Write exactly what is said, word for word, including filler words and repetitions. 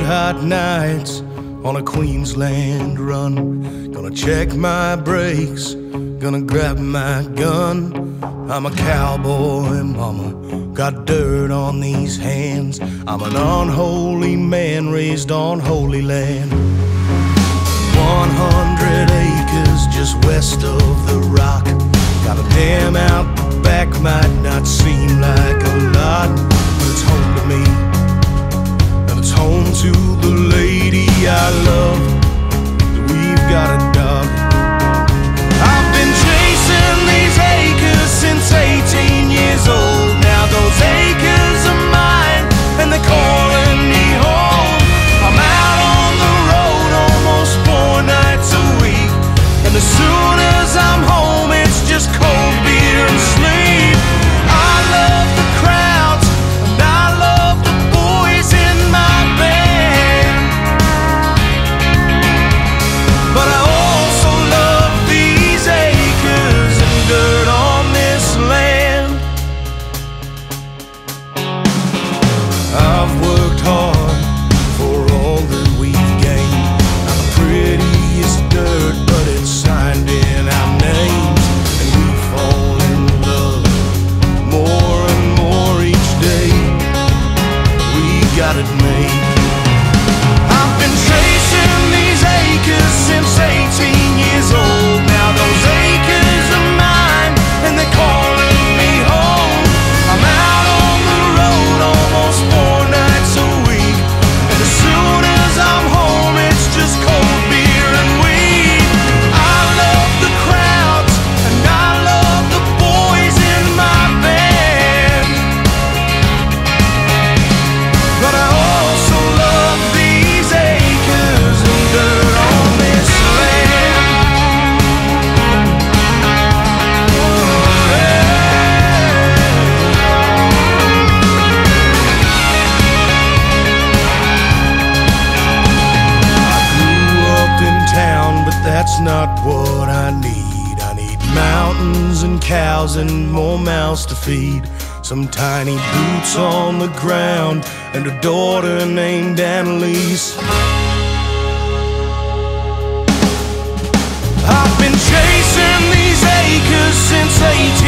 hot nights on a Queensland run. Gonna check my brakes, gonna grab my gun. I'm a cowboy, mama, got dirt on these hands. I'm an unholy man raised on holy land. One hundred acres just west of the rock. Got a dam out the back, might not seem like a lot, but it's home to me, and it's home to the lady I love. We've got a dog. I've been chasing these acres since eighteen years old. Now those acres are mine, and they're calling me home. I'm out on the road almost four nights a week, and as soon as I'm home it's just cold beer and sleep. I love the crowds, and I love the boys in my band, but I also love these acres and dirt on this land. I've worked hard for all that we've gained. Not the prettiest dirt, but it's signed in our names, and we fall in love more and more each day. We got it made. I've been chasing these acres since eighteen years old. Now those acres are mine, and they're calling me home. I'm out on the road almost four nights a week, and as soon as I'm home it's just cold beer and weed. I love the crowds, and I love the boys in my band, but I also love these acres and dirt on this land. I grew up in town, but that's not what I need. I need mountains and cows and more mouths to feed. Some tiny boots on the ground and a daughter named Annalise. I've been chasing these acres since eighteen